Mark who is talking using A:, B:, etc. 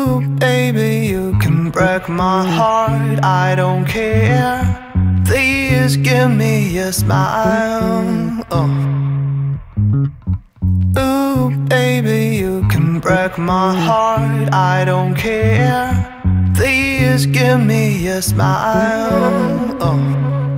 A: Ooh, baby, you can break my heart, I don't care. Please give me a smile. Ooh, baby, you can break my heart, I don't care. Please give me a smile.